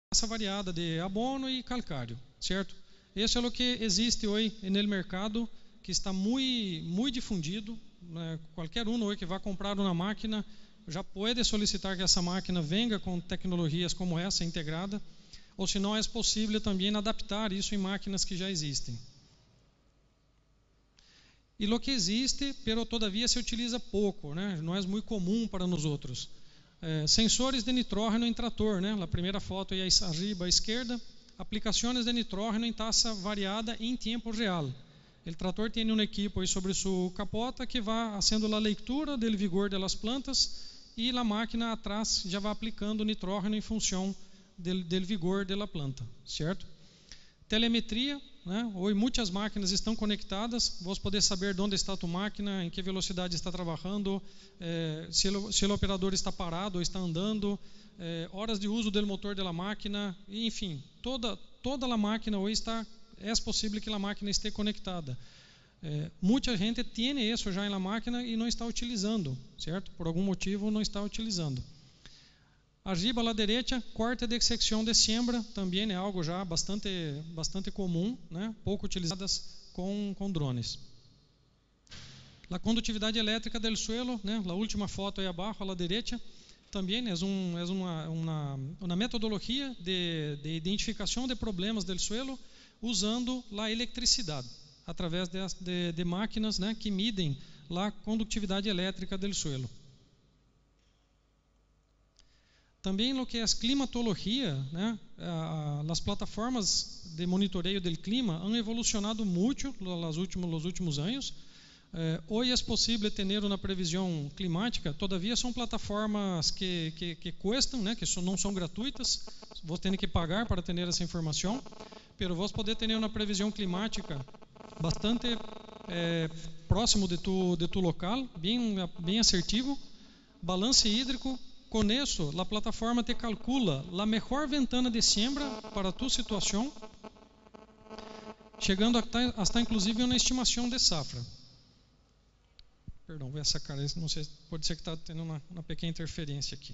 massa variada de abono e calcário, certo? Isso é o que existe hoje no mercado, que está muito difundido, né? Qualquer um hoje que vá comprar uma máquina já pode solicitar que essa máquina venha com tecnologias como essa integrada, ou se não é possível também adaptar isso em máquinas que já existem. E o que existe, pero todavia se utiliza pouco, né? Não é muito comum para nós outros. Sensores de nitrógeno em trator, né? A primeira foto aí arriba à esquerda, aplicações de nitrógeno em taxa variada em tempo real. O trator tem um equipo aí sobre sua capota que vai fazendo a leitura do vigor das plantas e a máquina atrás já vai aplicando nitrógeno em função do vigor da planta, certo? Telemetria, né? Hoje muitas máquinas estão conectadas, você poder saber onde está a tua máquina, em que velocidade está trabalhando, se o operador está parado ou está andando, horas de uso do motor da máquina, enfim, toda a máquina hoje está, é possível que a máquina esteja conectada. Muita gente tem isso já na máquina e não está utilizando, certo? Por algum motivo não está utilizando. Arriba à direita, corte de secção de siembra, também é algo já bastante comum, né? Pouco utilizadas com drones. A condutividade elétrica do suelo, né? A última foto aí abaixo, à direita, também é uma metodologia de identificação de problemas do suelo usando a eletricidade, através de máquinas, né, que midem a condutividade elétrica do suelo. Também no que é a climatologia, né, as plataformas de monitoreio do clima han evolucionado muito nos últimos anos. Hoje é possível ter uma previsão climática, todavia são plataformas que custam, né, que não são gratuitas, você tem que pagar para ter essa informação, mas você poder ter uma previsão climática bastante próximo de tu local, bem assertivo, balanço hídrico. Com isso, a plataforma te calcula a melhor ventana de siembra para a tua situação, chegando até inclusive uma estimação de safra. Perdão, vou sacar isso, não sei, pode ser que está tendo uma pequena interferência aqui.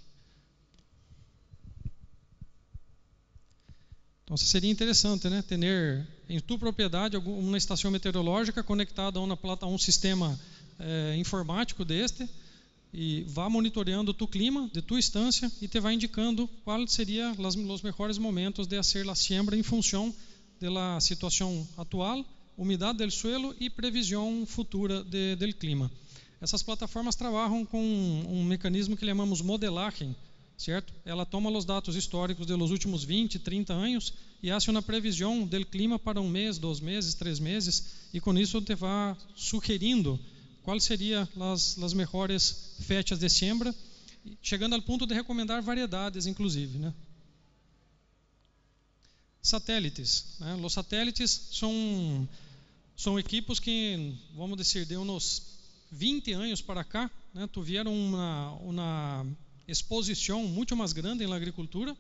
Então, seria interessante, né, ter em tua propriedade uma estação meteorológica conectada a um sistema informático deste, e vá monitoreando o clima de tua estância e te vai indicando quais seriam os melhores momentos de fazer a siembra em função da situação atual, umidade do suelo e previsão futura do clima. Essas plataformas trabalham com um mecanismo que chamamos modelagem, certo? Ela toma os dados históricos dos últimos 20, 30 anos e faz uma previsão do clima para 1 mês, 2 meses, 3 meses, e com isso te vai sugerindo quais seriam as melhores fechas de siembra, chegando ao ponto de recomendar variedades, inclusive, né? Satélites, né? Os satélites são equipos que, vamos dizer, de uns 20 anos para cá, né, tiveram uma exposição muito mais grande na agricultura.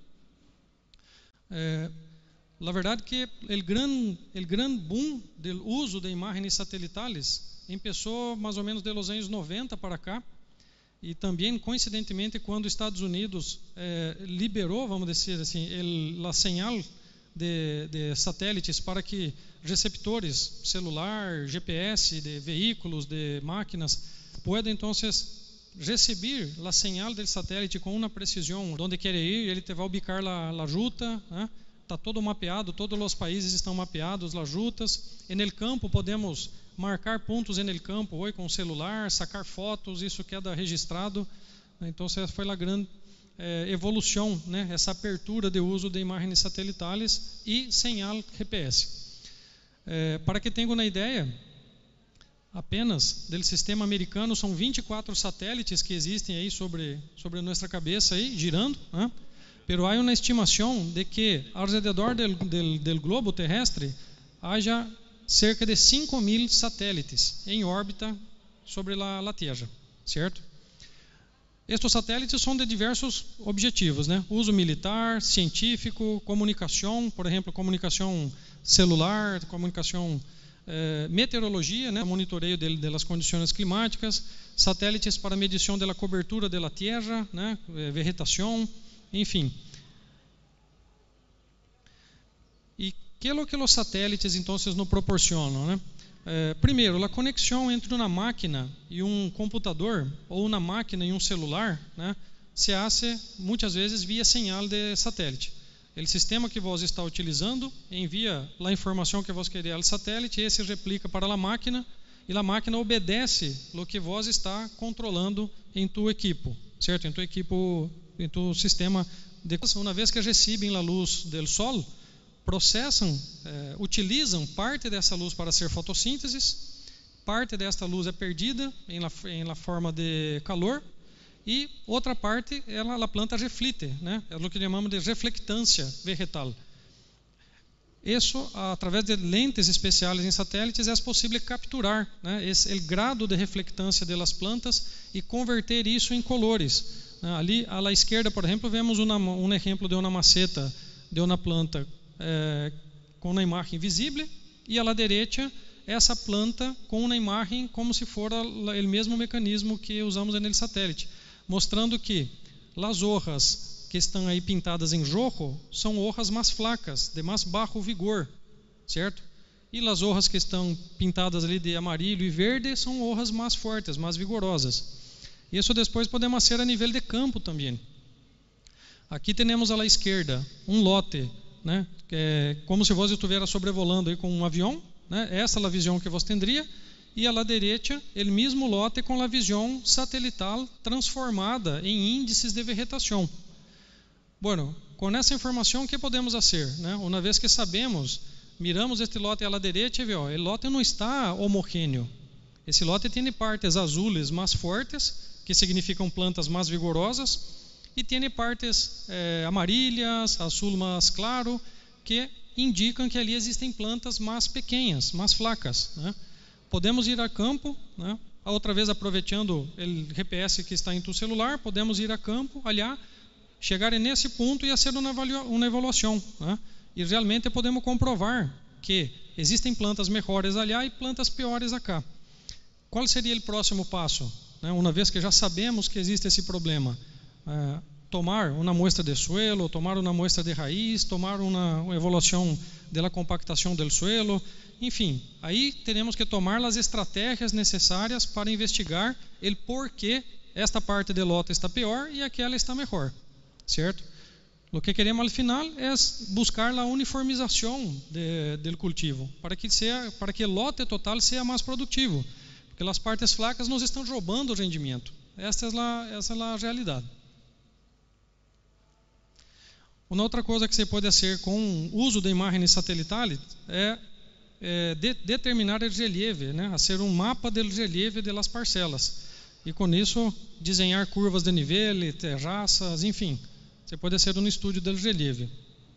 La verdade que o grande boom do uso de imagens satelitales começou mais ou menos de los anos 90 para cá, e também coincidentemente quando os Estados Unidos liberou, vamos dizer assim, a señal de satélites para que receptores celular, GPS de veículos, de máquinas, puedan então receber a señal do satélite com uma precisão onde quer ir, ele te vai ubicar a ruta, né? Está todo mapeado, todos os países estão mapeados, as rutas. E no campo podemos marcar pontos no campo hoje com o celular, sacar fotos, isso queda registrado. Então, essa foi a grande evolução, né? Essa abertura de uso de imagens satelitales e señal GPS. Para que tenham uma ideia, apenas do sistema americano são 24 satélites que existem aí sobre nossa cabeça aí, girando, né? Pero há uma estimação de que ao redor do globo terrestre haja cerca de 5.000 satélites em órbita sobre a Terra, certo? Estes satélites são de diversos objetivos, né? Uso militar, científico, comunicação, por exemplo, comunicação celular, comunicação, meteorologia, né? Monitoreio das condições climáticas, satélites para medição da cobertura da Terra, né? Vegetação, enfim. E que é o que os satélites então nos proporcionam, né? Primeiro, a conexão entre uma máquina e um computador, ou uma máquina e um celular, né, se hace muitas vezes via señal de satélite. O sistema que você está utilizando envia a informação que você quer ao satélite, esse replica para a máquina, e a máquina obedece o que você está controlando em tu equipo, certo? Em tu equipo, em tu sistema. Uma vez que recebem a luz do sol, processam, utilizam parte dessa luz para ser fotossíntese, parte desta luz é perdida em la forma de calor, e outra parte a planta reflete, né? É o que chamamos de reflectância vegetal. Isso, através de lentes especiais em satélites, é possível capturar, né, o grado de reflectância das plantas e converter isso em colores. Ali, à esquerda, por exemplo, vemos um exemplo de uma maceta de uma planta com uma imagem visível, e à direita essa planta com uma imagem como se fosse o mesmo mecanismo que usamos no satélite, mostrando que as hojas que estão aí pintadas em rojo são hojas mais flacas, de mais baixo vigor, certo? E as hojas que estão pintadas ali de amarillo e verde são hojas mais fortes, mais vigorosas. Isso depois podemos fazer a nível de campo também. Aqui temos à esquerda um lote, né, que é como se você estivesse sobrevolando aí com um avião, né? Essa é a visão que você teria, e à direita o mesmo lote com a visão satelital transformada em índices de vegetação. Bueno, com essa informação, o que podemos fazer, né? Uma vez que sabemos, miramos este lote à direita e vemos, o lote não está homogêneo. Esse lote tem partes azules mais fortes, que significam plantas mais vigorosas, e tem partes amarilhas, azul mais claro, que indicam que ali existem plantas mais pequenas, mais flacas, né? Podemos ir a campo, né? Outra vez aproveitando o GPS que está em tu celular, podemos ir a campo, olhar, chegar nesse ponto e fazer uma avaliação, né? E realmente podemos comprovar que existem plantas melhores ali e plantas piores acá. Qual seria o próximo passo, né? Uma vez que já sabemos que existe esse problema, tomar uma muestra de suelo, tomar uma muestra de raiz, tomar uma avaliação da compactação do suelo, enfim, aí teremos que tomar as estratégias necessárias para investigar o porquê esta parte do lote está pior e aquela está melhor, certo? O que queremos al final é buscar a uniformização do cultivo, para que o lote total seja mais produtivo, porque as partes flacas nos estão roubando o rendimento. Essa é a realidade. Uma outra coisa que você pode fazer com o uso de imagens satelitais é determinar o relieve, né? Fazer um mapa do relieve das parcelas. E com isso, desenhar curvas de nível, terraças, enfim. Você pode fazer um estudo do relieve.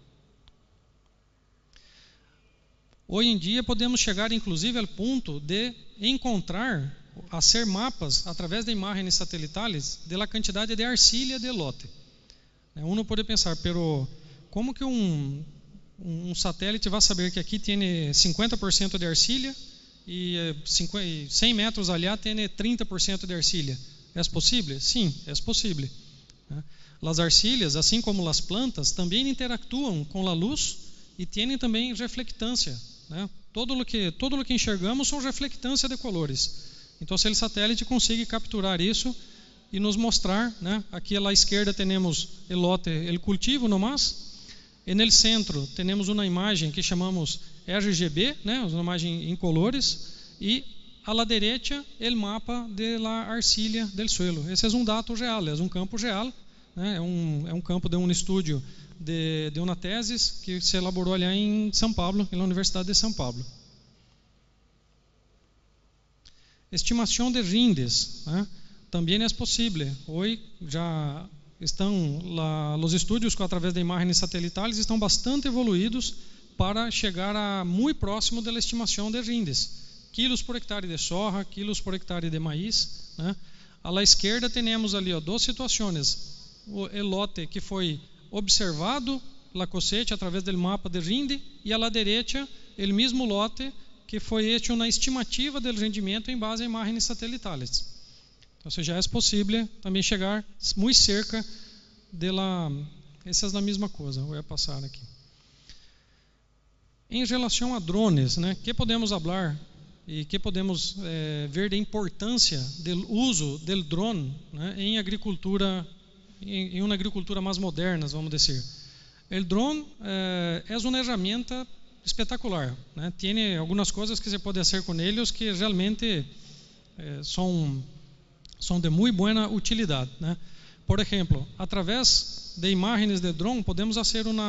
Hoje em dia, podemos chegar inclusive ao ponto de encontrar, fazer mapas através de imagens satelitais da quantidade de arcilha de lote. Uno pode pensar, pero como que um satélite vai saber que aqui tem 50% de arcilha e 100 metros ali tem 30% de arcilha? É possível? Sim, é possível. As arcilhas, assim como as plantas, também interactuam com a luz e têm também reflectância, né? Todo o que enxergamos são reflectância de colores. Então, se o satélite consegue capturar isso e nos mostrar, né? Aqui à esquerda temos o lote, o cultivo nomás. E no centro temos uma imagem que chamamos RGB, né? Uma imagem em colores, e à direita o mapa da arcilha do suelo. Esse é um dado real, é um campo real, né? É um campo de um estúdio de uma tese que se elaborou ali em São Paulo, na Universidade de São Paulo. Estimação de rindes, né? Também é possível. Hoje já estão lá, os estúdios através de imagens satelitais estão bastante evoluídos para chegar a muito próximo da estimação de rindes. Quilos por hectare de soja, quilos por hectare de maíz, né? À esquerda temos ali duas situações. O lote que foi observado la cosecha através do mapa de rinde, e à direita o mesmo lote que foi feito uma estimativa do rendimento em base a imagens satelitais. Então, já é possível também chegar muito cerca dela. Essa é a mesma coisa. Vou passar aqui. Em relação a drones, né, que podemos falar e que podemos ver da importância do uso do drone, né, em agricultura, em uma agricultura mais moderna, vamos dizer. O drone é uma ferramenta espetacular, né? Tem algumas coisas que se pode fazer com eles que realmente são de muito boa utilidade, né? Por exemplo, através de imagens de drone podemos fazer o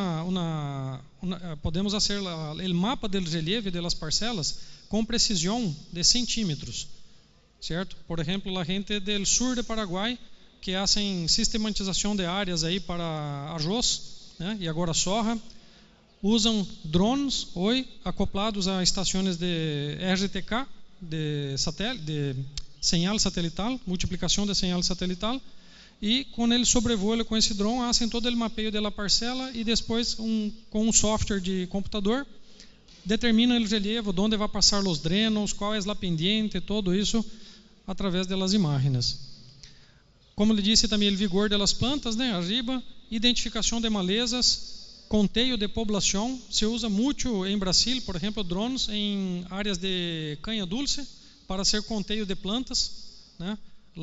mapa do relieve das parcelas com precisão de centímetros, certo? Por exemplo, a gente do sul de Paraguai que fazem sistematização de áreas aí para arroz, né? E agora soja, usam drones hoje acoplados a estações de RTK, de señal satelital, multiplicação de señal satelital, e com ele sobrevoam com esse drone, fazem todo o mapeio da parcela e depois com um software de computador determina o relevo, onde vai passar os drenos, qual é a pendiente, todo isso através das imagens. Como lhe disse também o vigor das plantas, né, arriba, identificação de malezas, conteio de população, se usa muito em Brasil, por exemplo, drones em áreas de canha dulce para ser conteio de plantas, né?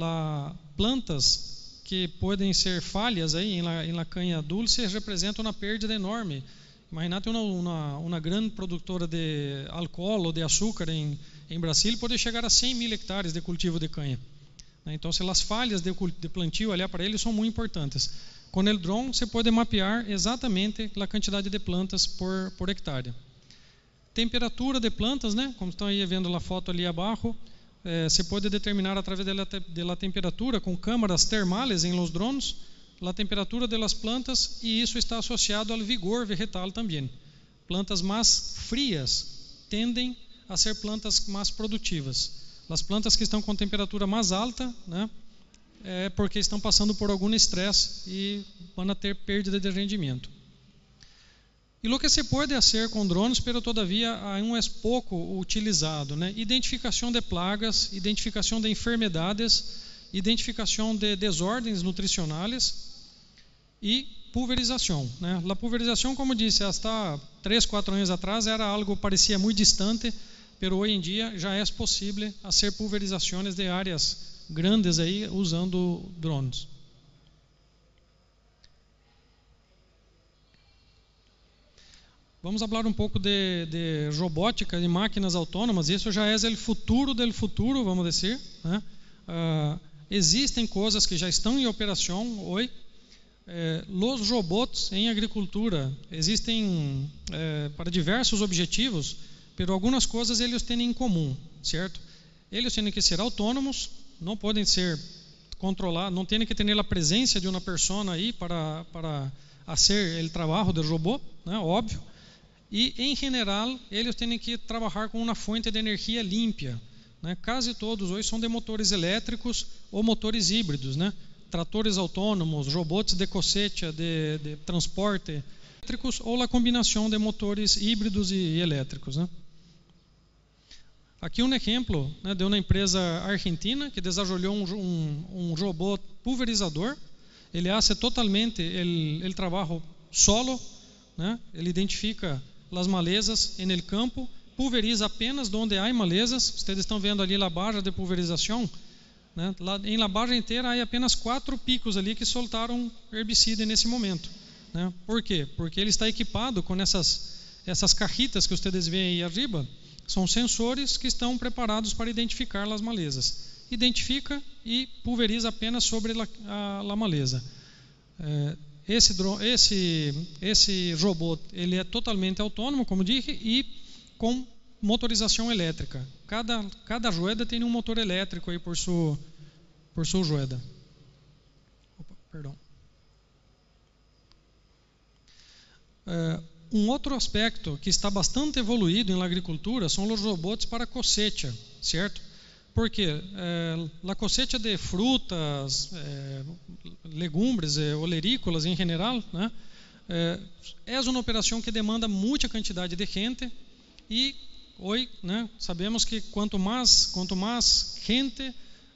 Plantas que podem ser falhas aí na canha dulce representam uma perda enorme. Imagínate uma grande produtora de álcool ou de açúcar em Brasil pode chegar a 100 mil hectares de cultivo de canha. Então, as falhas de plantio ali para eles são muito importantes. Com o drone, você pode mapear exatamente a quantidade de plantas por hectare. Temperatura de plantas, né? Como estão aí vendo a foto ali abaixo, se pode determinar através da temperatura com câmaras termales em los drones a temperatura das plantas, e isso está associado ao vigor vegetal também. Plantas mais frias tendem a ser plantas mais produtivas. As plantas que estão com temperatura mais alta, né, é porque estão passando por algum estresse e vão ter perda de rendimento. E o que se pode fazer com drones, pero todavia é pouco utilizado, né? Identificação de plagas, identificação de enfermidades, identificação de desordens nutricionais e pulverização, né? A pulverização, como disse, hasta 3-4 anos atrás era algo que parecia muito distante, pero hoje em dia já é possível fazer pulverizações de áreas grandes aí usando drones. Vamos falar um pouco de robótica e máquinas autônomas. Isso já é o futuro do futuro, vamos dizer, né? Existem coisas que já estão em operação hoje. Os robôs em agricultura existem para diversos objetivos, mas algumas coisas eles têm em comum, certo? Eles têm que ser autônomos, não podem ser controlados, não têm que ter a presença de uma pessoa aí para fazer o trabalho do robô, né? Óbvio. E, em geral, eles têm que trabalhar com uma fonte de energia limpa, né? Quase todos hoje são de motores elétricos ou motores híbridos, né? Tratores autônomos, robôs de cosecha, de transporte elétricos, ou a combinação de motores híbridos e elétricos, né? Aqui um exemplo, né, de uma empresa argentina que desenvolveu um robô pulverizador. Ele faz totalmente o trabalho solo, né? Ele identifica as malezas no campo, pulveriza apenas onde há malezas. Vocês estão vendo ali a barra de pulverização, né? Em la barra inteira há apenas 4 picos ali que soltaram herbicida nesse momento, né? Por quê? Porque ele está equipado com essas cajitas que vocês veem aí arriba. São sensores que estão preparados para identificar as malezas. Identifica e pulveriza apenas sobre a maleza. Esse robô ele é totalmente autônomo, como disse, e com motorização elétrica. Cada joeda tem um motor elétrico aí por sua joeda. Perdão. Um outro aspecto que está bastante evoluído na agricultura são os robôs para cosecha, certo? Porque a cosecha de frutas, legumes, olerícolas em geral, né, é uma operação que demanda muita quantidade de gente e hoje, né, sabemos que quanto mais gente,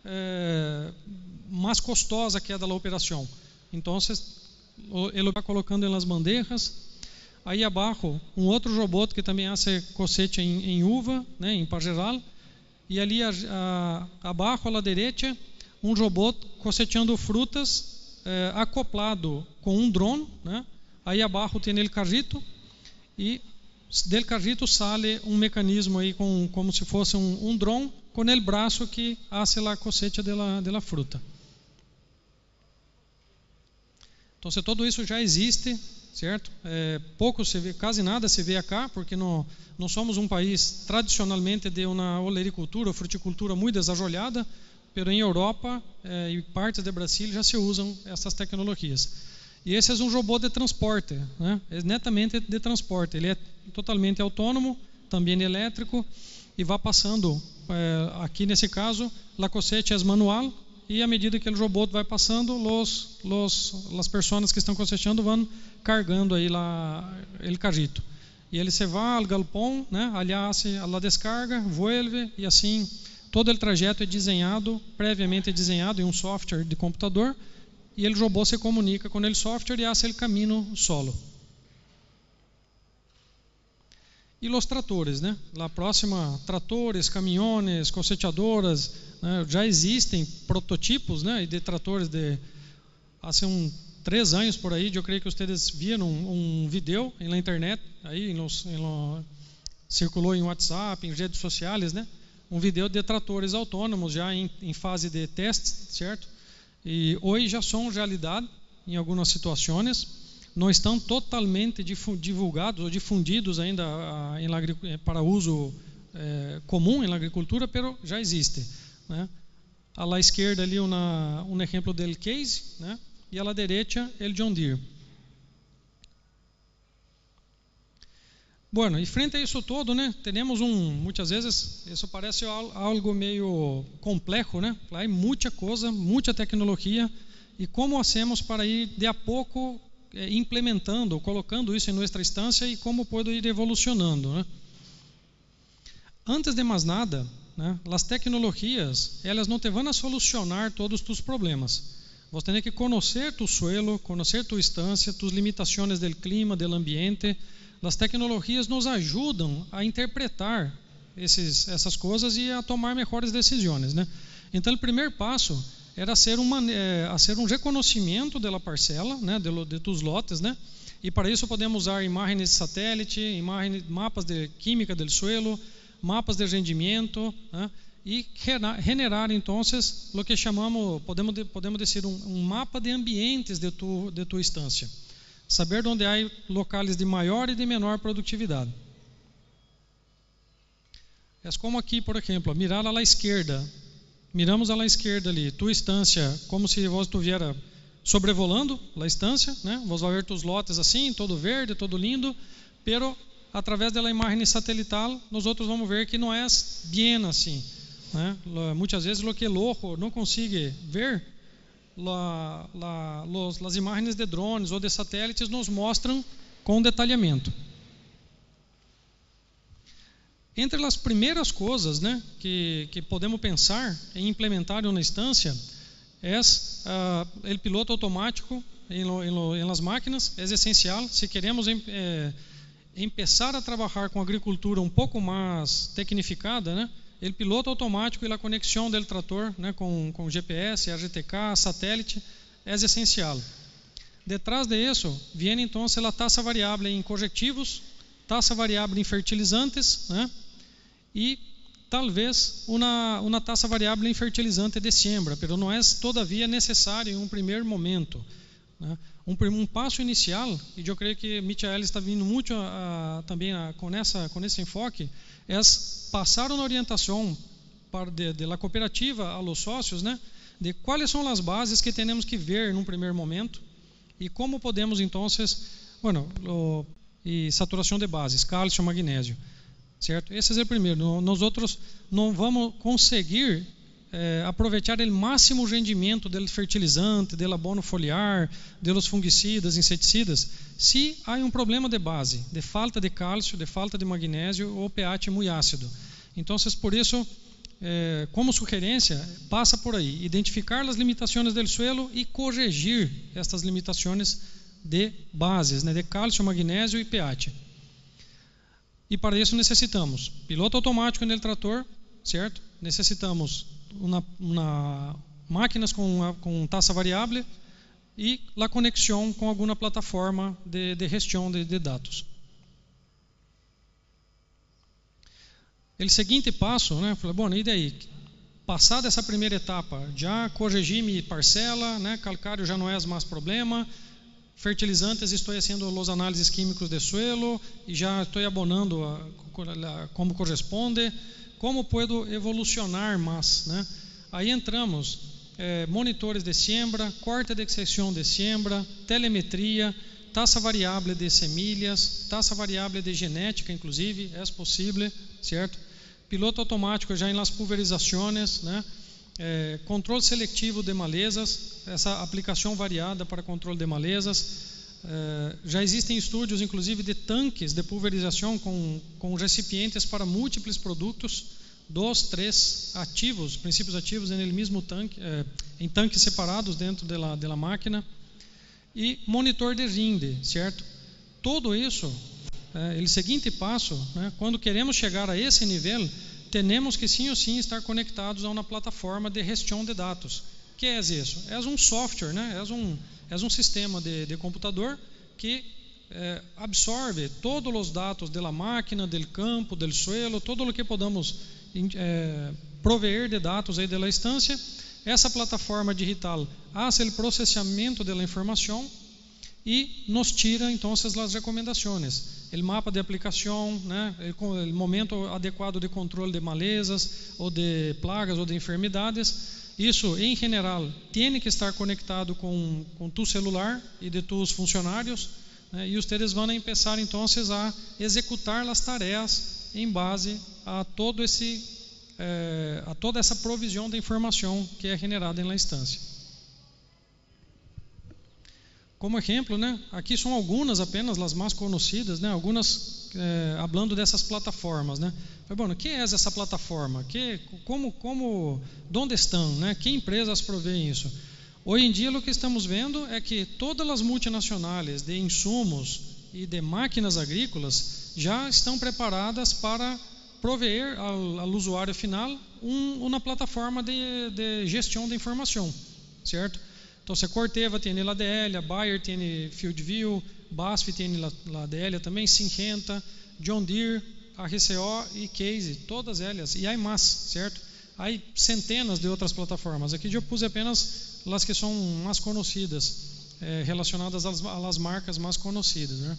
mais custosa queda a operação. Então, ele está colocando nas bandejas. Aí abaixo, um outro robô que também hace cosecha em uva, né, em pargeral. E ali abaixo, à direita, um robô cosechando frutas acoplado com um drone, né? Aí abaixo tem o carrito e del carrito sale um mecanismo aí como se fosse um drone com o braço que hace a cosecha de la fruta. Então, todo isso já existe, certo? Pouco se vê, quase nada se vê acá, porque não somos um país tradicionalmente de uma olericultura ou fruticultura muito desenvolvida, mas em Europa e partes de Brasil já se usam essas tecnologias. E esse é um robô de transporte, né? É netamente de transporte. Ele é totalmente autônomo, também elétrico, e vai passando, aqui nesse caso, a cosecha é manual, e à medida que o robô vai passando, as pessoas que estão cosechando vão carregando aí o carrito. E ele se vai ao galpão, né? Ali hace a descarga, vuelve, e assim todo o trajeto é desenhado, previamente desenhado em um software de computador, e o robô se comunica com o software e hace o caminho solo. E os tratores, né? Lá próxima, tratores, caminhones, cosechadoras, né? Já existem prototipos, né, de tratores há 3 anos por aí. Eu creio que vocês viram um vídeo na internet, aí circulou em WhatsApp, em redes sociais, né? Um vídeo de tratores autônomos já em fase de teste, certo? E hoje já são realidade em algumas situações, não estão totalmente divulgados ou difundidos ainda para uso comum na agricultura, mas já existe, né? À esquerda ali um exemplo del case, né? E à direita el John Deere. Bueno, e frente a isso todo, né, temos muitas vezes, isso parece algo meio complexo, né? Há muita coisa, muita tecnologia, e como hacemos para ir de a pouco implementando, colocando isso em nossa instância e como pode ir evolucionando, né? Antes de mais nada, né, as tecnologias, elas não te vão a solucionar todos os problemas. Você tem que conhecer tu suelo, conhecer tu instância, tus limitações do clima, do ambiente. As tecnologias nos ajudam a interpretar essas coisas e a tomar melhores decisões, né? Então, o primeiro passo era ser um reconhecimento da parcela, né, de tus lotes, né? E para isso podemos usar imagens de satélite, mapas de química do suelo, mapas de rendimento, né? E generar então o que chamamos, podemos dizer, um mapa de ambientes de tua instância. Saber onde há locais de maior e de menor produtividade. É como aqui, por exemplo, mirar à esquerda. Miramos à esquerda ali, tua instância, como se você estivesse sobrevolando a instância, né? Você vai ver tus lotes assim, todo verde, todo lindo, pero através da imagem satelital, nós outros vamos ver que não é bem assim, né? Muitas vezes o que o ojo não consegue ver, as imagens de drones ou de satélites nos mostram com detalhamento. Entre as primeiras coisas, né, que podemos pensar em implementar em uma instância é o piloto automático em las máquinas. É essencial se queremos começar a trabalhar com agricultura um pouco mais tecnificada, né? O piloto automático e a conexão do trator, né, com GPS, RTK, satélite, é essencial. Detrás de isso, vem então a taxa variável em corretivos, taxa variável em fertilizantes, né, e talvez uma taxa variável em fertilizante de siembra, mas não é todavia necessário em um primeiro momento, né. Um passo inicial, e eu creio que Michael está vindo muito também com esse enfoque, é passar uma orientação da cooperativa a los sócios, né, de quais são as bases que temos que ver num primeiro momento e como podemos então, e saturação de bases, cálcio, magnésio, certo? Esse é o primeiro. Nós outros não vamos conseguir aproveitar o máximo rendimento do fertilizante, do abono foliar, dos fungicidas, inseticidas, se há um problema de base, de falta de cálcio, de falta de magnésio ou pH muito ácido. Então, por isso, como sugerência, passa por aí, identificar as limitações do suelo e corrigir estas limitações de bases, né, de cálcio, magnésio e pH. E para isso necessitamos piloto automático no trator, certo? Necessitamos máquinas com taxa variável e a conexão com alguma plataforma de gestão de dados. O seguinte passo, né? Falei, bom, e daí? Passada essa primeira etapa, já corrigir parcela, né? Calcário já não é mais problema, fertilizantes estou fazendo os análises químicos de suelo e já estou abonando como corresponde. Como posso evolucionar mais, né? Aí entramos monitores de siembra, corte de exceção de siembra, telemetria, taxa variável de semilhas, taxa variável de genética, inclusive, é possível, certo? Piloto automático já em las pulverizações, né? Controle seletivo de malezas, essa aplicação variada para controle de malezas. Já existem estudos, inclusive, de tanques de pulverização com recipientes para múltiplos produtos, 2, 3 ativos, princípios ativos no mesmo tanque, em tanques separados dentro da máquina, e monitor de rinde, certo? Tudo isso, o seguinte passo, né, quando queremos chegar a esse nível, temos que sim ou sim estar conectados a uma plataforma de gestão de dados. Que é isso? É um software, né? É um sistema de computador que absorve todos os dados da máquina, do campo, do suelo, todo o que podamos proveer de dados aí da instância. Essa plataforma digital faz o processamento da informação e nos tira então as recomendações. O mapa de aplicação, né, o momento adequado de controle de malezas ou de plagas ou de enfermidades. Isso, em geral, tem que estar conectado com tu celular e de tus funcionários, né, e vocês vão começar então a executar as tarefas em base a toda essa provisão de informação que é generada na instância. Como exemplo, né, aqui são algumas apenas as mais conhecidas, né, algumas falando dessas plataformas, né. Bom, o que é essa plataforma? Onde estão, né? Que empresas provêm isso? Hoje em dia, o que estamos vendo é que todas as multinacionais de insumos e de máquinas agrícolas já estão preparadas para prover ao usuário final uma plataforma de gestão de informação, certo? Então, se Corteva tem a ADL, a Bayer tem FieldView, BASF tem a ADL também, Syngenta, John Deere, a RCO e Case, todas elas, e há mais, certo? Há centenas de outras plataformas. Aqui eu pus apenas as que são mais conhecidas, relacionadas às marcas mais conhecidas, né?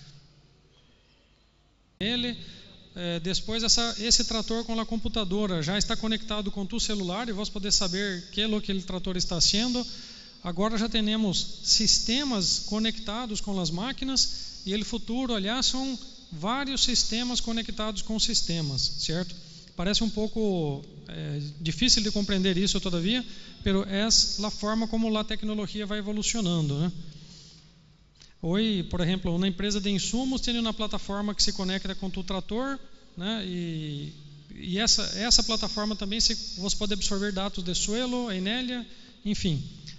Depois esse trator com a computadora já está conectado com tu celular e você poder saber que aquele trator está sendo. Agora já temos sistemas conectados com as máquinas e no futuro, aliás, são vários sistemas conectados com sistemas, certo? Parece um pouco difícil de compreender isso todavia, pero é a forma como a tecnologia vai evolucionando, né? Hoje, por exemplo, uma empresa de insumos tem uma plataforma que se conecta com o trator, né? E essa plataforma também você pode absorver dados de suelo, enélia, enfim.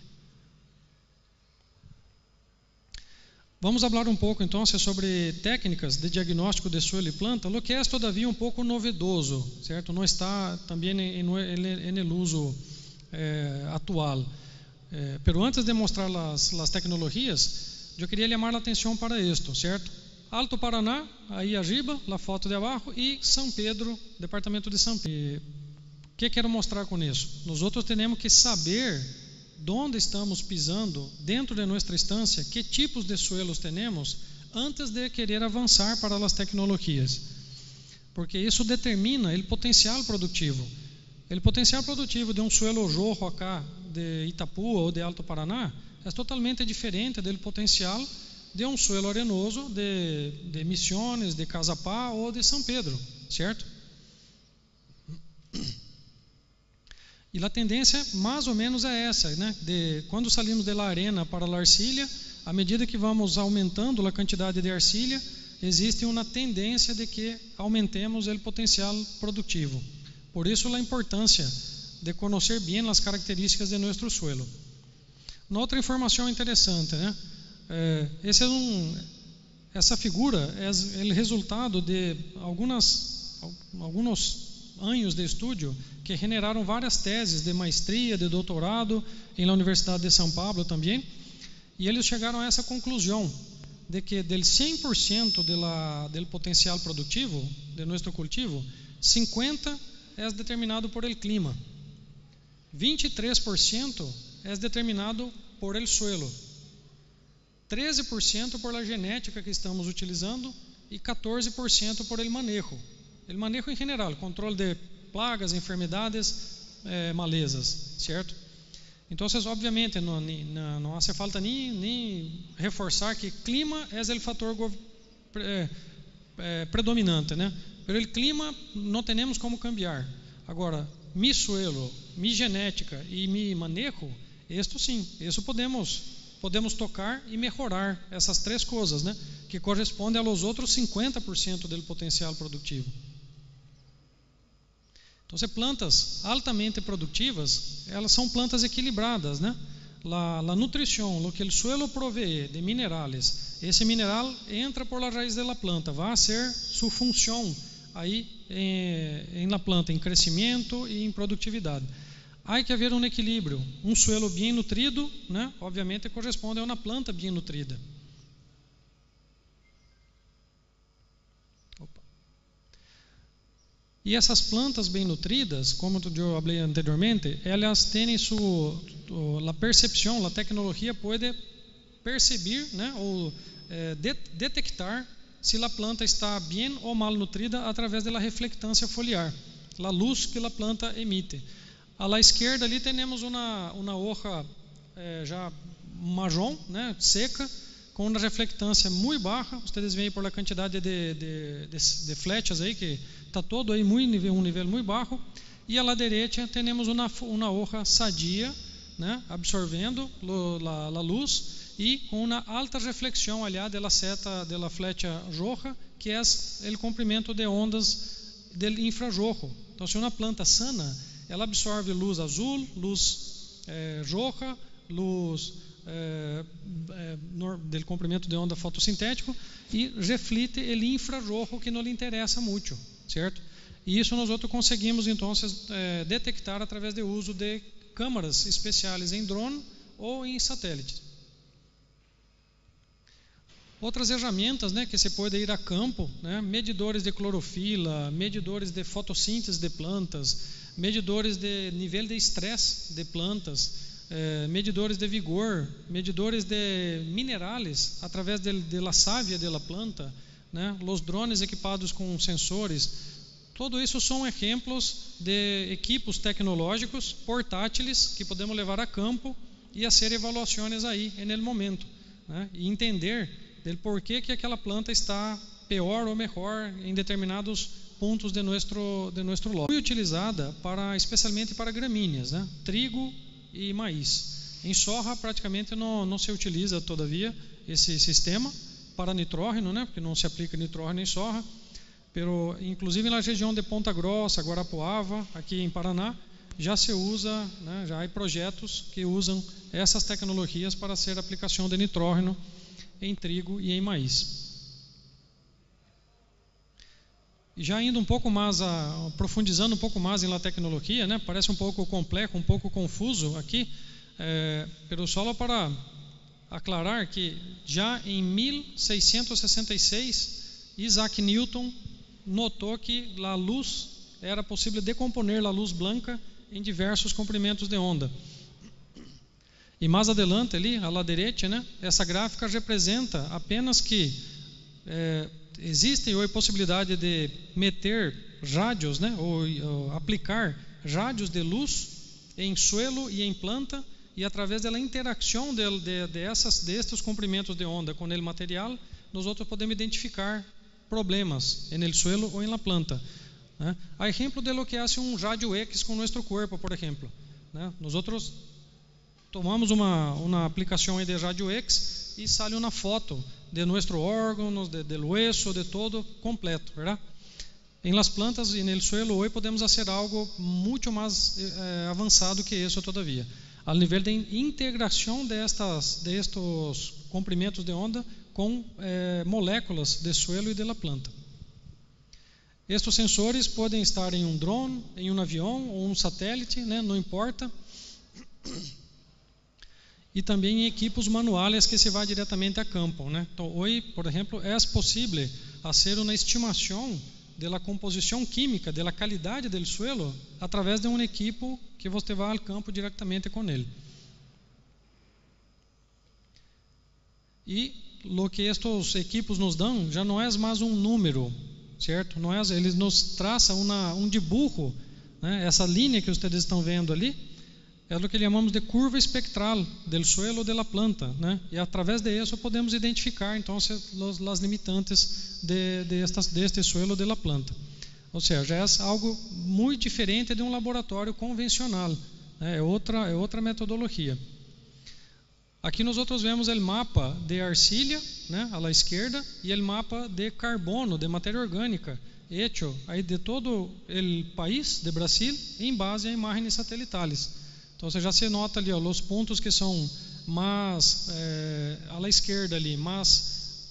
Vamos falar um pouco então sobre técnicas de diagnóstico de suelo e planta, o que é todavia um pouco novedoso, certo? Não está também no uso atual. Pero antes de mostrar as tecnologias, eu queria chamar a atenção para isto, certo? Alto Paraná, aí arriba, a foto de abaixo, e São Pedro, departamento de São Pedro. O que quero mostrar com isso? Nós outros temos que saber onde estamos pisando dentro de nossa instância, que tipos de suelos temos, antes de querer avançar para as tecnologias. Porque isso determina o potencial produtivo. O potencial produtivo de um suelo rojo acá de Itapuã ou de Alto Paraná é totalmente diferente do potencial de um suelo arenoso de Misiones, de Casapá ou de São Pedro, certo? E a tendência mais ou menos é essa, né? Quando saímos da arena para a arcilha, à medida que vamos aumentando a quantidade de arcilha, existe uma tendência de que aumentemos o potencial produtivo. Por isso a importância de conhecer bem as características de nosso suelo. Uma outra informação interessante, né? Essa figura é o resultado de alguns anos de estudo que generaram várias teses de maestria, de doutorado na Universidade de São Paulo também, e eles chegaram a essa conclusão de que del 100% do potencial produtivo de nosso cultivo, 50% é determinado por el clima, 23% é determinado por el suelo, 13% por la genética que estamos utilizando e 14% por el manejo. El manejo em geral, controle de plagas, enfermidades, malezas, certo? Então, obviamente, não hace falta nem reforçar que clima é o fator predominante, né? Pero el clima não temos como cambiar. Agora, mi suelo, mi genética e mi manejo, isto sim, isso podemos tocar e melhorar essas três coisas, né? Que correspondem aos outros 50% do potencial produtivo. Então, plantas altamente produtivas, elas são plantas equilibradas, né? La nutrição, lo que o suelo provee de minerales, esse mineral entra por la raiz da planta, vai ser sua função aí em la planta, em crescimento e em produtividade. Há que haver um equilíbrio, um suelo bem nutrido, né? Obviamente corresponde a uma planta bem nutrida. E essas plantas bem nutridas, como eu falei anteriormente, elas têm a percepção, a tecnologia pode perceber, né, ou detectar se a planta está bem ou mal nutrida através da reflectância foliar, a luz que a planta emite. À la esquerda ali temos uma hoja já marrom, né, seca, com uma reflectância muito baixa. Vocês veem por a quantidade de flechas aí que está todo aí um nível muito baixo. E à la direita temos uma hoja sadia, né, absorvendo a luz e com uma alta reflexão aliada da seta da flecha roja, que é o comprimento de ondas do infrarrojo. Então, se uma planta sana, ela absorve luz azul, luz roja, luz do comprimento de onda fotossintético e reflete o infrarrojo que não lhe interessa muito, certo? E isso nós conseguimos então detectar através do uso de câmaras especiais em drone ou em satélite. Outras ferramentas, né, que se pode ir a campo, né, medidores de clorofila, medidores de fotossíntese de plantas, medidores de nível de estresse de plantas, medidores de vigor, medidores de minerales através de la savia de la planta, né, os drones equipados com sensores. Tudo isso são exemplos de equipos tecnológicos portáteis que podemos levar a campo e fazer avaliações aí no momento, né, e entender do porquê que aquela planta está pior ou melhor em determinados pontos de nosso lote. Foi utilizada especialmente para gramíneas, né, trigo e maíz. Em soja praticamente não se utiliza todavia esse sistema para nitrógeno, né, porque não se aplica nitrógeno em soja. Pero, inclusive na região de Ponta Grossa, Guarapuava, aqui em Paraná, já se usa, né, já há projetos que usam essas tecnologias para ser aplicação de nitrógeno em trigo e em maíz. E já indo um pouco mais, profundizando um pouco mais na tecnologia, né, parece um pouco complexo, um pouco confuso aqui, pero só para aclarar que já em 1666 Isaac Newton notou que a luz era possível decomponer a luz branca em diversos comprimentos de onda. E mais adelante ali, à la direita, né, essa gráfica representa apenas que existe hoje possibilidade de meter rádios, né, ou aplicar rádios de luz em suelo e em planta, e através da interação destes comprimentos de onda com o material, nós podemos identificar problemas no suelo ou na planta, né? A exemplo de lo que hace um rádio X com nosso corpo, por exemplo, né? Nós tomamos uma aplicação de rádio X e sai uma foto de nosso órgão, do hueso, de todo completo, verdade? Em las plantas e no suelo hoje podemos fazer algo muito mais avançado que isso todavia, ao nível de integração destes comprimentos de onda com moléculas de suelo e de la planta. Estes sensores podem estar em um drone, em um avião ou um satélite, né, não importa. E também em equipos manuais que se vai diretamente a campo, né? Então, hoje, por exemplo, é possível fazer uma estimação da composição química, da qualidade do suelo, através de um equipo que você vai ao campo diretamente com ele. E o que estes equipos nos dão já não é mais um número, certo? Não é, eles nos traçam um dibujo, né? Essa linha que vocês estão vendo ali é o que chamamos de curva espectral do suelo de la planta, né? E através de isso podemos identificar então as limitantes deste suelo de la planta. Ou seja, é algo muito diferente de um laboratório convencional, né? É outra metodologia. Aqui nós vemos o mapa de arcilha, né, à esquerda, e o mapa de carbono, de matéria orgânica, hecho aí de todo o país de Brasil, em base a imagens satelitais. Então você já se nota ali, ó, os pontos que são mais à esquerda ali, mais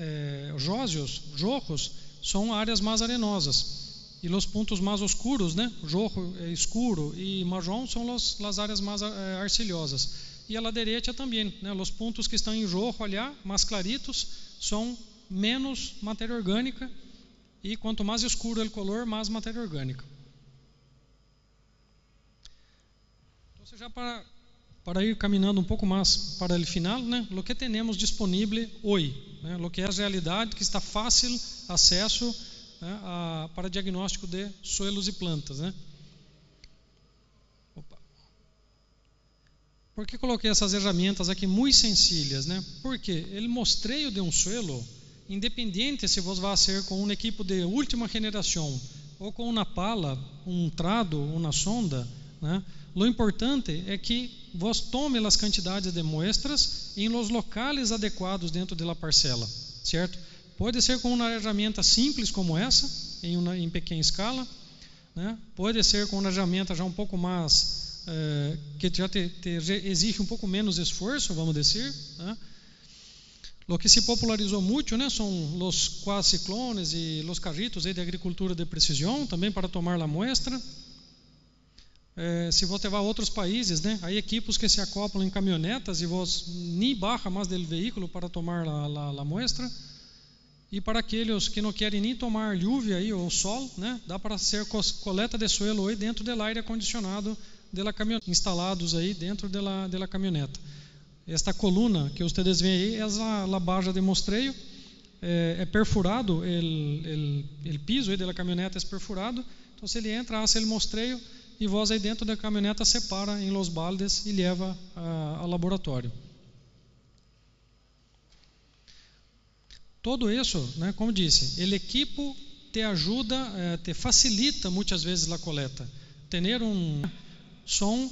rojos, são áreas mais arenosas. E os pontos mais escuros, né, rojo escuro e marrom, são as áreas mais arcilhosas. E a la direita também, né, os pontos que estão em rojo ali, mais claritos, são menos matéria orgânica. E quanto mais escuro o color, mais matéria orgânica. Já para ir caminhando um pouco mais para o final, né, o que temos disponível hoje, né, o que é a realidade que está fácil acesso, né, para diagnóstico de suelos e plantas, né. Por que coloquei essas ferramentas aqui muito sencillas, né? Porque o mostreio de um suelo, independente se você vai ser com um equipo de última geração ou com uma pala, um trado, uma sonda, né? O importante é que você tome as quantidades de muestras em los locais adequados dentro da parcela, certo? Pode ser com uma ferramenta simples como essa, em pequena escala, né? Pode ser com uma ferramenta já um pouco mais, que já exige um pouco menos esforço, vamos dizer, né? O que se popularizou muito, né, são os quadriciclones e os carritos de agricultura de precisão, também para tomar a muestra. Se você vai a outros países, né, há equipos que se acoplam em caminhonetas e você nem baixa mais do veículo para tomar a muestra. E para aqueles que não querem nem tomar lluvia aí, ou sol, né, dá para ser coleta de suelo aí dentro do aire acondicionado da caminhonete, instalados aí dentro da caminhoneta. Esta coluna que vocês veem aí é a barra de mostreio, é perfurado, o piso aí da caminhoneta é perfurado, então se ele entra, hace o mostreio, e vós aí dentro da caminhoneta separa em los baldes e leva ao laboratório. Todo isso, né, como disse, o equipo te ajuda, te facilita muitas vezes a coleta. Ter um som,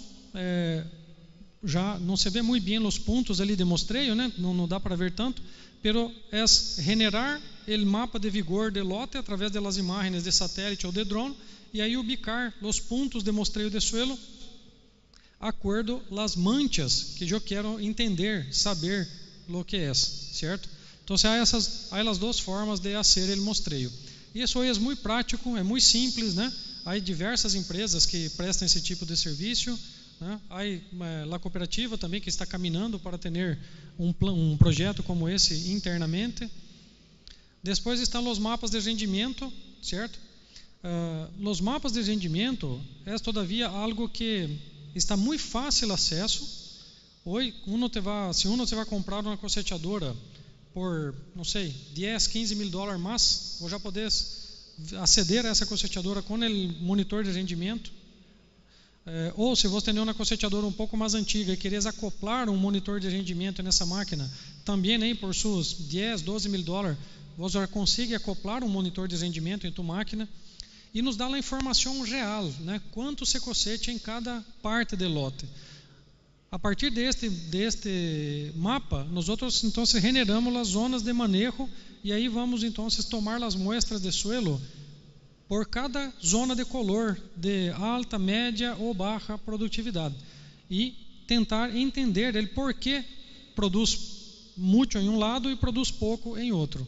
já não se vê muito bem os pontos ali de mostreio, né, não dá para ver tanto, pero é generar o mapa de vigor de lote através das imagens de satélite ou de drone, e aí ubicar os pontos de mostreio de suelo acordo las manchas que eu quero entender, saber o que é, certo? Então, há as duas formas de fazer o mostreio. Isso aí é muito prático, é muito simples, né? Há diversas empresas que prestam esse tipo de serviço, né? Há a cooperativa também que está caminhando para ter um projeto como esse internamente. Depois estão os mapas de rendimento, certo? Os mapas de rendimento é todavia algo que está muito fácil acesso. Hoje, se você vai comprar uma coseteadora por, não sei, 10, 15 mil dólares mais, ou já podes aceder a essa coseteadora com o monitor de rendimento. Ou se você tem uma coseteadora um pouco mais antiga e queres acoplar um monitor de rendimento nessa máquina, também aí por seus 10, 12 mil dólares, você já consegue acoplar um monitor de rendimento em tua máquina e nos dá a informação real, né? Quanto se cosete em cada parte do lote. A partir deste mapa, nós então generamos as zonas de manejo e aí vamos então tomar as muestras de suelo por cada zona de color de alta, média ou baixa produtividade e tentar entender ele por que produz muito em um lado e produz pouco em outro.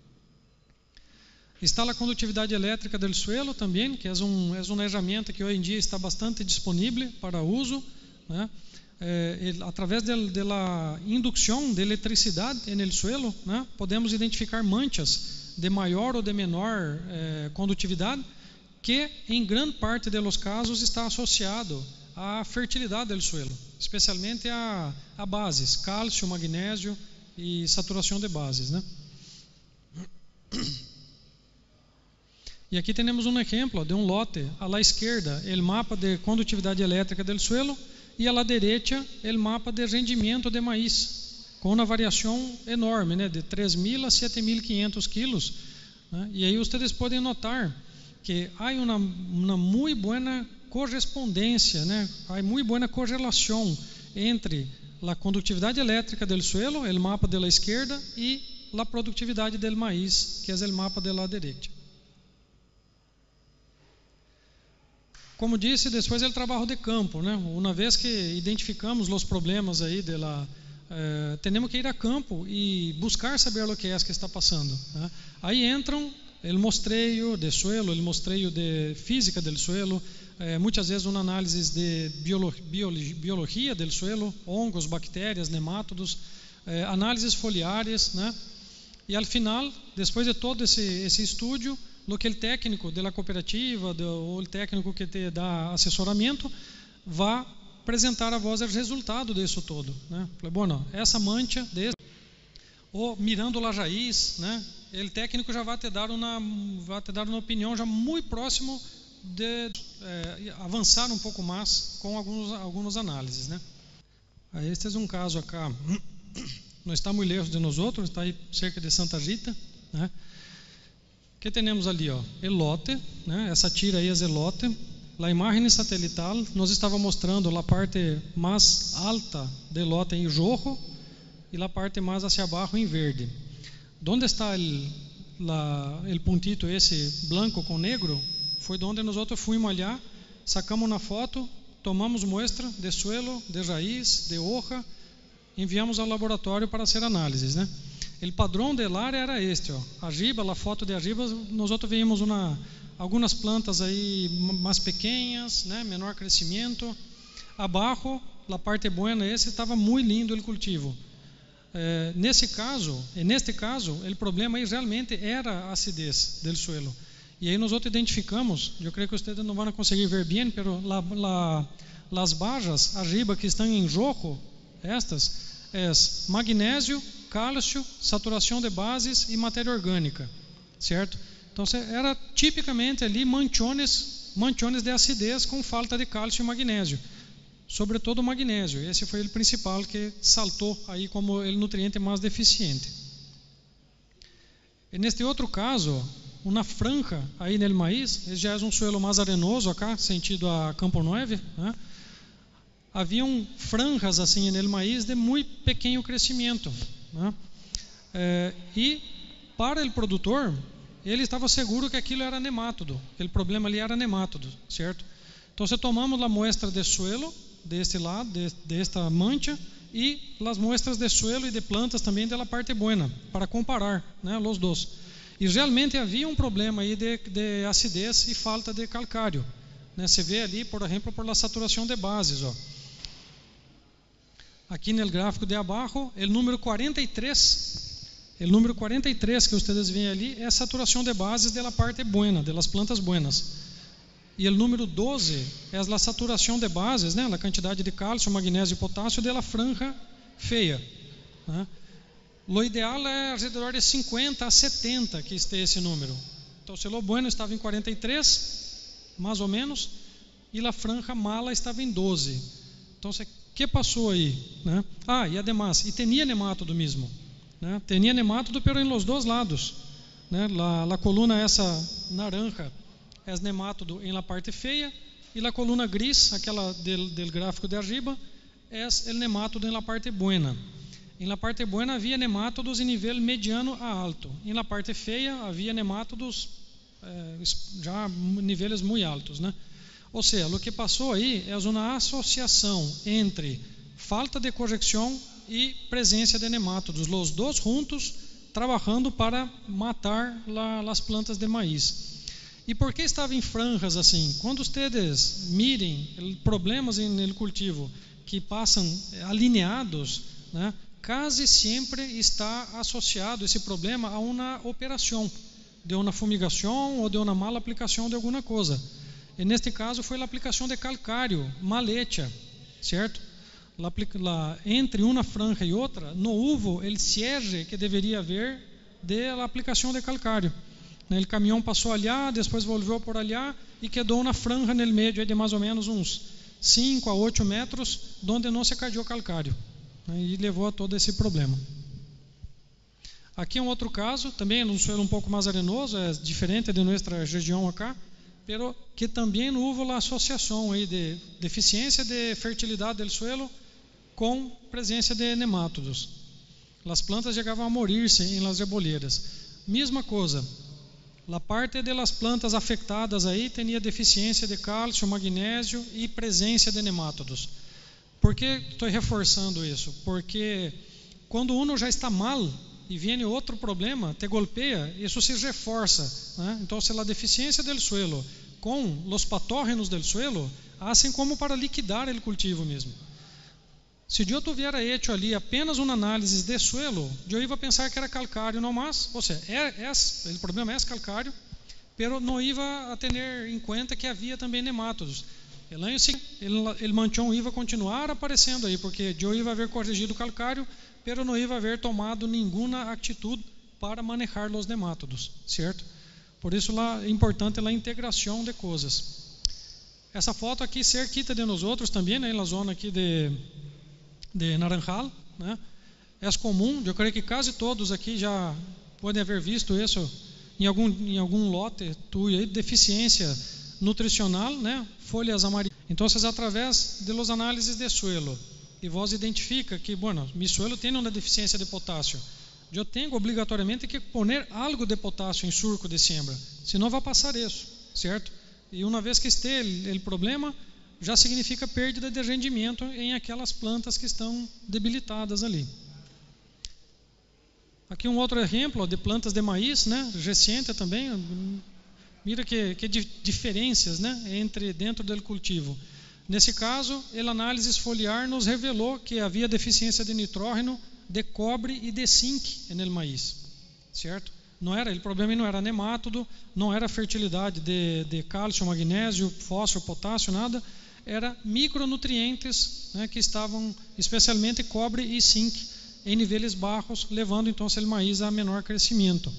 Está a condutividade elétrica do suelo também, que é uma ferramenta que hoje em dia está bastante disponível para uso, né? Através da indução de eletricidade no suelo, né? Podemos identificar manchas de maior ou de menor condutividade, que em grande parte dos casos está associado à fertilidade do suelo, especialmente a bases, cálcio, magnésio e saturação de bases, né? E aqui temos um exemplo de um lote, à la esquerda, o mapa de condutividade elétrica do suelo, e à la direita, o mapa de rendimento de maíz, com uma variação enorme, né, de 3.000 a 7.500 quilos. Né? E aí vocês podem notar que há uma muito boa correspondência, né? Há muito boa correlação entre a condutividade elétrica do suelo, o mapa da esquerda, e a produtividade do maíz, que é o mapa da direita. Como disse, depois é o trabalho de campo, né? Uma vez que identificamos os problemas aí temos que ir a campo e buscar saber o que está passando, né? Aí entram o mostreio de suelo, o mostreio de física do suelo, muitas vezes uma análise de biologia do suelo, hongos, bactérias, nemátodos, análises foliares, né? E ao final, depois de todo esse estudo, o que o técnico da cooperativa ou o técnico que te dá assessoramento vai apresentar a vós o resultado disso todo, né? Falei, bom, essa mancha ou mirando a raiz, né? O técnico já vai te dar uma opinião já muito próximo de avançar um pouco mais com algumas análises, né? Este é um caso acá, não está muito lejos de nós outros, está aí cerca de Santa Rita, né? Que temos ali, ó, elote, né? Essa tira aí é elote. A imagem satelital nos estava mostrando a parte mais alta do elote em rojo e a parte mais hacia abaixo em verde. Onde está o puntito esse branco com negro? Foi onde nós outros fomos olhar, sacamos uma foto, tomamos muestra de suelo, de raiz, de hoja, enviamos ao laboratório para ser análises, né? O padrão del área era este, ó. Arriba, a foto de arriba, nós outros vimos algumas plantas aí mais pequenas, né, menor crescimento. Abaixo, a parte boa esse estava muito lindo o cultivo. Neste caso, o problema aí realmente era a acidez do suelo. E aí nós outros identificamos, eu creio que vocês não vão conseguir ver bem, mas as barras arriba que estão em rojo, estas é magnésio, cálcio, saturação de bases e matéria orgânica, certo? Então era tipicamente ali manchones de acidez com falta de cálcio e magnésio, sobretudo o magnésio. Esse foi o principal que saltou aí como o nutriente mais deficiente. E neste outro caso, uma franja aí no maíz, já é um suelo mais arenoso acá, sentido a Campo Nueve, né? Haviam franjas assim no maíz de muito pequeno crescimento, né? E para o produtor, ele estava seguro que aquilo era nemátodo, o problema ali era nemátodo, certo? Então, tomamos a muestra de suelo deste lado, desta mancha, e as muestras de suelo e de plantas também da parte buena, para comparar, né, os dois. E realmente havia um problema aí de acidez e falta de calcário, né? Se vê ali, por exemplo, por la saturação de bases, ó. Aqui no gráfico de abaixo, o número 43, que vocês veem ali, é a saturação de bases da parte buena, das plantas buenas. E o número 12 é a saturação de bases, né, a quantidade de cálcio, magnésio e potássio da franja feia, né? O ideal é ao redor de 50 a 70 que esteja esse número. Então, o selo bueno estava em 43, mais ou menos, e a franja mala estava em 12. Então, o que passou aí, né? E además, e tinha nemátodo mesmo, né? Tinha nemátodo, pero em los dois lados, né? La coluna essa naranja é nemátodo em la parte feia, e la coluna gris, aquela del gráfico de arriba, é o nemátodo em la parte buena. Em la parte buena havia nemátodos em nível mediano a alto. Em la parte feia havia nemátodos já níveis muito altos, né? Ou seja, o que passou aí é uma associação entre falta de correção e presença de nemátodos, os dois juntos trabalhando para matar as plantas de maíz. E por que estava em franjas assim? Quando vocês mirem problemas no cultivo que passam alineados, né, quase sempre está associado esse problema a uma operação, de uma fumigação ou de uma mala aplicação de alguma coisa. E neste caso foi a aplicação de calcário mal hecha, certo? Entre uma franja e outra, no hubo o cierre que deveria haver da aplicação de calcário. O caminhão passou ali, depois voltou por ali e quedou uma franja no meio de mais ou menos uns 5 a 8 metros, onde não se caiu calcário, né, e levou a todo esse problema. Aqui é um outro caso, também um suelo um pouco mais arenoso, é diferente de nossa região acá, pero que também houve a associação aí de deficiência de fertilidade do suelo com presença de nemátodos. As plantas chegavam a morir-se em las reboleiras. Mesma coisa. A parte das plantas afetadas aí tinha deficiência de cálcio, magnésio e presença de nemátodos. Por que estou reforçando isso? Porque quando uno já está mal e vem outro problema, te golpeia, isso se reforça, né? Então, se a deficiência do suelo com os patógenos do suelo, hacen como para liquidar o cultivo mesmo. Se eu tivesse hecho ali apenas uma análise de suelo, eu ia pensar que era calcário não mais, ou seja, o problema é calcário, pero não ia a ter em conta que havia também nemátodos. Ele manchão ia continuar aparecendo aí, porque eu ia haver corrigido o calcário, pero não ia haver tomado nenhuma atitude para manejar os nemátodos, certo? Por isso lá é importante a integração de coisas. Essa foto aqui cerquita de nós outros também, né, na zona aqui de Naranjal, né? É comum, eu creio que quase todos aqui já podem haver visto isso em algum lote tuyo, deficiência nutricional, né? Folhas amarelas. Então, através de los análises de suelo, e vos identifica que, bueno, mi suelo tem uma deficiência de potássio. Eu tenho obrigatoriamente que poner algo de potássio em surco de siembra, senão vai passar isso, certo? E uma vez que esteja o problema, já significa perda de rendimento em aquelas plantas que estão debilitadas ali. Aqui um outro exemplo de plantas de maíz, né, recente também. Mira que diferenças, né, dentro do cultivo. Nesse caso, a análise foliar nos revelou que havia deficiência de nitrógeno, de cobre e de zinc no maíz, certo? O problema não era nemátodo, não era fertilidade de cálcio, magnésio, fósforo, potássio, nada. Era micronutrientes, né, que estavam, especialmente cobre e zinc, em níveis baixos, levando então o maíz a menor crescimento.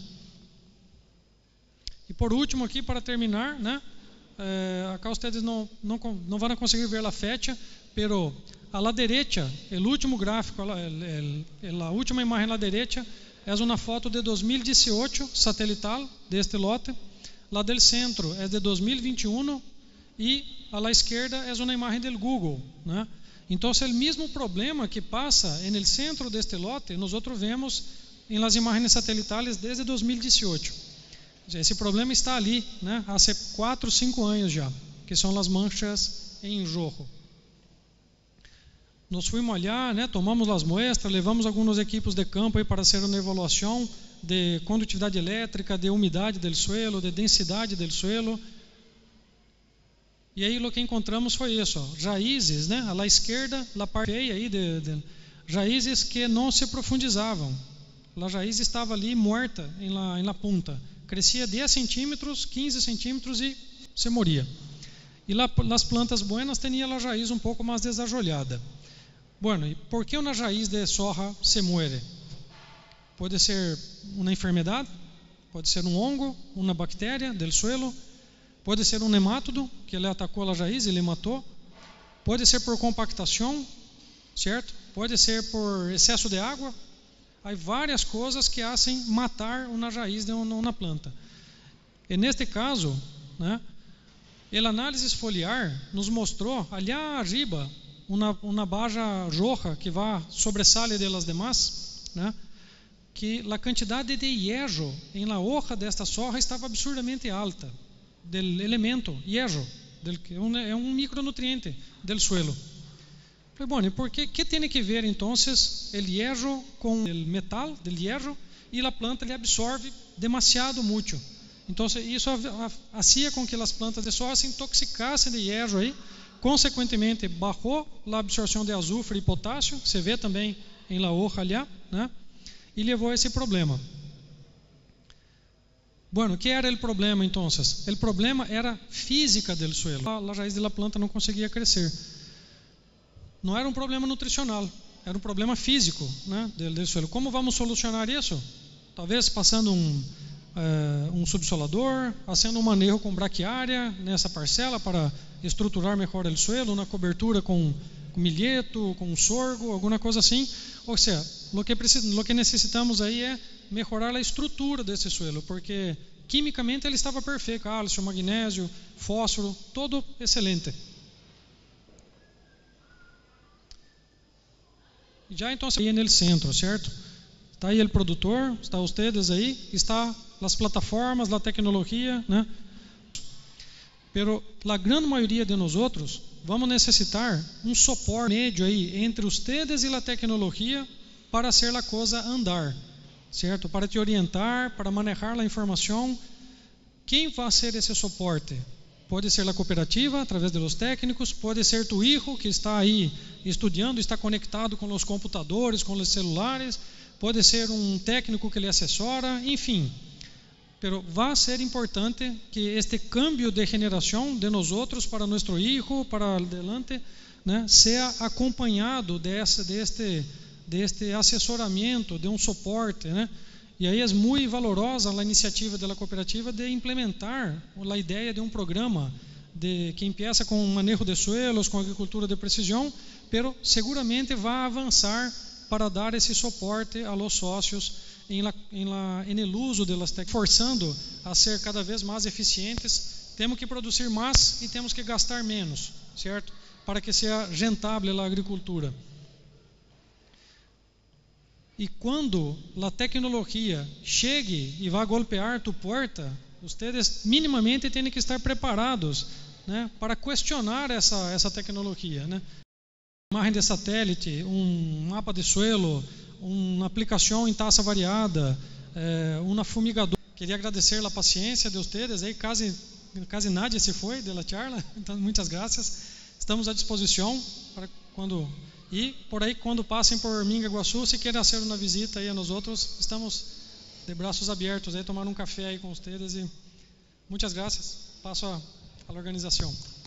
E por último aqui, para terminar, né, acá vocês não vão conseguir ver a fecha, pero a la derecha, o último gráfico, a última imagem à la derecha, é uma foto de 2018 satelital deste lote. Lá do centro é de 2021 e a la esquerda é uma imagem do Google, né? Então, é o mesmo problema que passa no centro deste lote, nós vemos em las imagens satelitales desde 2018. Esse problema está ali, né? Há 4, 5 anos já, que são as manchas em rojo. Nós fomos olhar, né? Tomamos as muestras, levamos alguns equipos de campo aí para fazer uma avaliação de condutividade elétrica, de umidade do suelo, de densidade do suelo. E aí o que encontramos foi isso, raízes, né? À esquerda, a parte aí de raízes que não se profundizavam. A raiz estava ali morta em la punta. Crescia 10 centímetros, 15 centímetros e se moria. E lá nas plantas buenas tinha a raiz um pouco mais desarrollada. Bueno, e por que uma raiz de soja se muere? Pode ser uma enfermidade, pode ser um hongo, uma bactéria do suelo, pode ser um nemátodo que ele atacou a raiz e ele matou, pode ser por compactação, certo? Pode ser por excesso de água. Há várias coisas que hacen matar uma raiz de uma planta. E neste caso, né, a análise foliar nos mostrou ali arriba uma barra roja que vai sobressale de las demás, né, que a quantidade de hierro em la hoja desta soja estava absurdamente alta, del elemento hierro, que é um micronutriente del suelo. Falei, bom, e por que tem que ver, então, o hierro com o metal do hierro e a planta ele absorve demasiado muito? Então, isso fazia com que as plantas de soja se intoxicassem de hierro aí, consequentemente, bajou a absorção de azufre e potássio, que se vê também em la hoja ali, né? E levou a esse problema. Bueno, o que era o problema, então? O problema era física do suelo. A raiz da planta não conseguia crescer. Não era um problema nutricional, era um problema físico, né, do suelo. Como vamos solucionar isso? Talvez passando um subsolador, fazendo um manejo com braquiária nessa parcela para estruturar melhor o suelo, uma cobertura com milheto, com sorgo, alguma coisa assim. Ou seja, o que necessitamos aí é melhorar a estrutura desse suelo, porque quimicamente ele estava perfeito, cálcio, magnésio, fósforo, todo excelente. Já então aí no centro, certo? Está aí o produtor, está vocês aí, está as plataformas, a tecnologia, né? Pero a grande maioria de nós outros vamos necessitar um suporte médio aí entre vocês e a tecnologia para ser a coisa andar, certo? Para te orientar, para manejar a informação. Quem vai ser esse suporte? Pode ser a cooperativa, através dos técnicos, pode ser tu hijo, que está aí estudando, está conectado com os computadores, com os celulares, pode ser um técnico que lhe assessora, enfim. Pero vai ser importante que este cambio de generação de nós outros para nosso hijo, para adelante, né, seja acompanhado deste assessoramento, de um suporte, né? E aí é muito valorosa a iniciativa da cooperativa de implementar a ideia de um programa que empieza com manejo de suelos, com agricultura de precisão, pero seguramente vai avançar para dar esse suporte a los sócios em el uso delas técnicas, forçando a ser cada vez mais eficientes. Temos que produzir mais e temos que gastar menos, certo? Para que seja rentável a agricultura. E quando a tecnologia chegue e vá golpear tu porta, vocês minimamente têm que estar preparados, né, para questionar essa tecnologia, né? Imagem de satélite, um mapa de suelo, uma aplicação em taxa variada, uma fumigadora. Queria agradecer a paciência de vocês, aí quase nadie se foi da charla, então muitas graças. Estamos à disposição para quando passem por Mingaguaçu, se querem fazer uma visita aí a nós outros, estamos de braços abertos aí, tomar um café aí com vocês e muitas graças. Passo a organização.